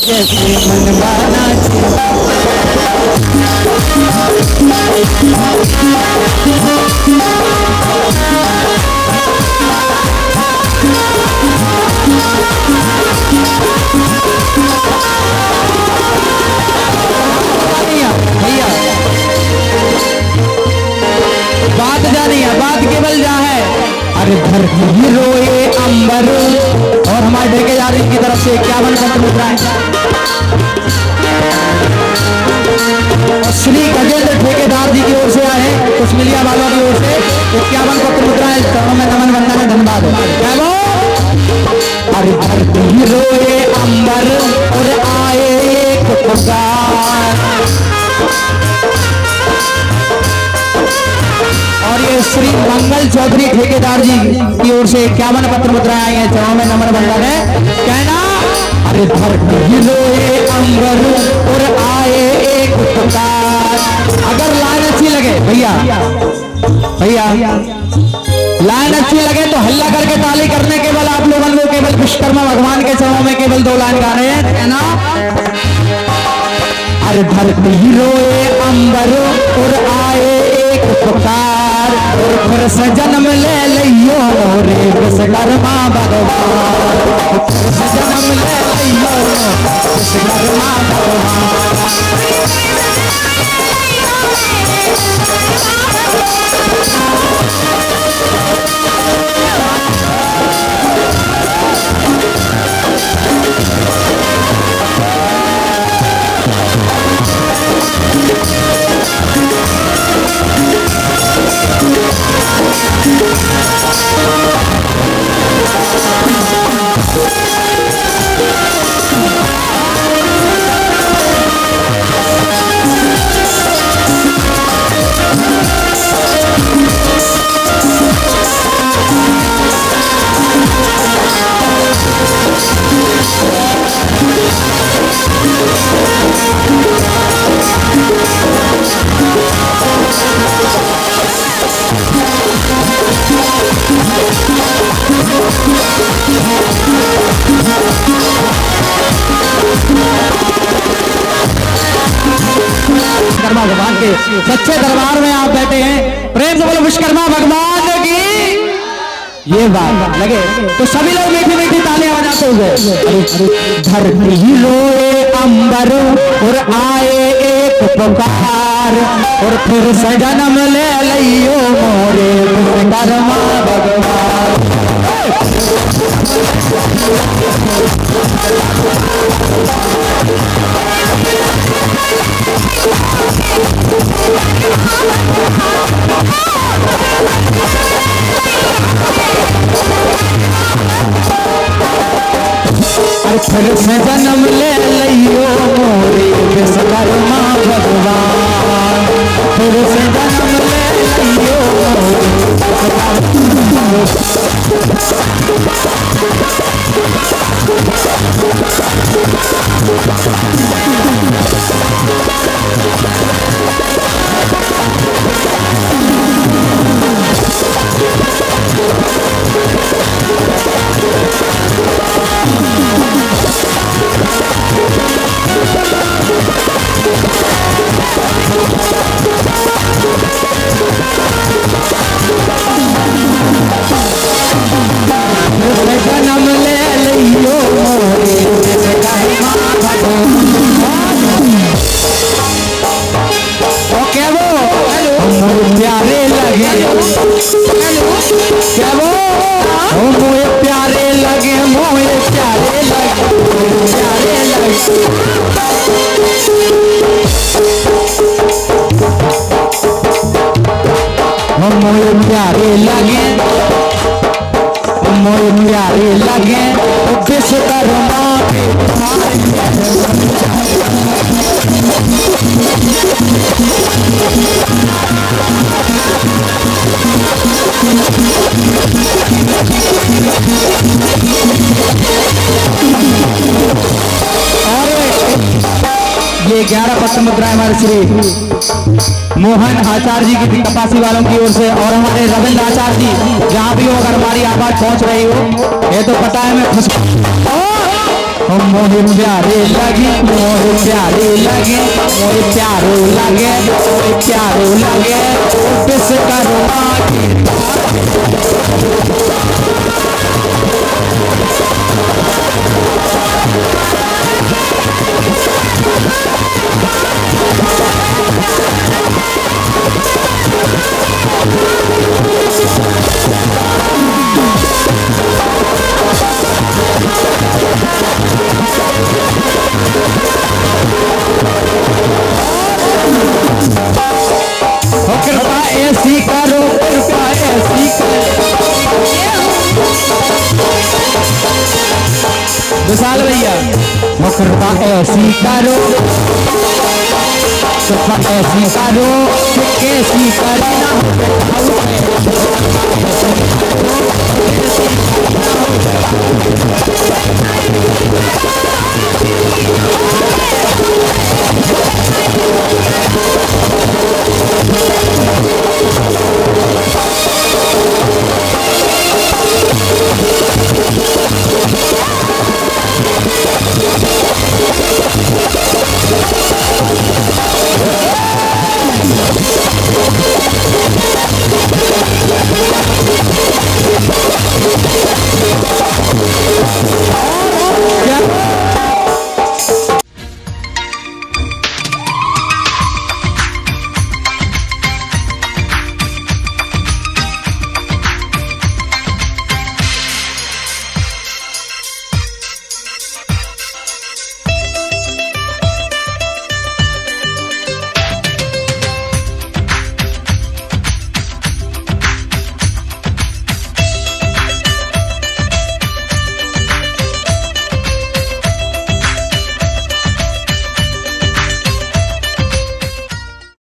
जैसे मनमाना भैया बात जानी है, बात केवल जा है। अरे धरती रोए अंबर और हमारे ठेकेदार की तरफ से 51 पत्र मुद्राएं और श्री गजेंद्र ठेकेदार जी की ओर से आए, कुछ मिलिया वालों की ओर से 51 पत्र मुद्राएं चरणों में नमन वंदन है, धन्यवाद। क्या वो अरे धरती रोए अंबर और आए एक पुकार और ये श्री मंगल चौधरी ठेकेदार जी की ओर से 51 पत्र मुद्राएं आई हैं, चरणों में नमन वंदन है। कहना अरे धरती रोए अंबर और आए एक पुकार। अगर लाइन अच्छी लगे भैया लाइन अच्छी लगे तो हल्ला करके ताली करने केवल आप लोगों को केवल विश्वकर्मा भगवान के चरणों में केवल 2 लाइन गाने हैं। कहना अरे धरती रोए अंबर और आए एक पुकार और फिर से जन्म ले लियो रे विश्वकर्मा भगवान, फिर से जन्म ले लियो विश्वकर्मा भगवान। भगवान के सच्चे दरबार में आप बैठे हैं, प्रेम से बोलो विश्वकर्मा भगवान की। ये बात लगे तो सभी लोग मीठी मीठी तालियां बजाते हुए धरती रोए अंबर और आए एक पुकार और फिर से जन्म ले लियो मोरे विश्वकर्मा भगवान। फिर से जन्म ले लियो मोरे विश्वकर्मा भगवान, फिर से जन्म ले लियो जन्म ले लियो मोरे विश्वकर्मा भगवान। क्या वो मोरे प्यारे लगे, क्या वो मोरे प्यारे लगे, मोरे प्यारे लगे, प्यारे लगे। मोरे प्यारे लगे, मोरे प्यारे लगे विश्वकर्मा ये 11 पत्र मुद्राएं हमारे श्री मोहन आचार्य जी की कपासी वालों की ओर से और हमारे रविंद्र आचार्य जी जहाँ भी हो अगर हमारी आवाज पहुँच रही हो, ये तो पता है मैं खुश मोहे प्यारे लगे, मोहे प्यारे लगे, मोहे प्यारो लगे, मोहे प्यारो लगे, किस करुणा कृपा ऐसी करो, कृपा ऐसी करो। विशाल भैया, वो कृपा ऐसी करो, कृपा ऐसी करो, कैसी करना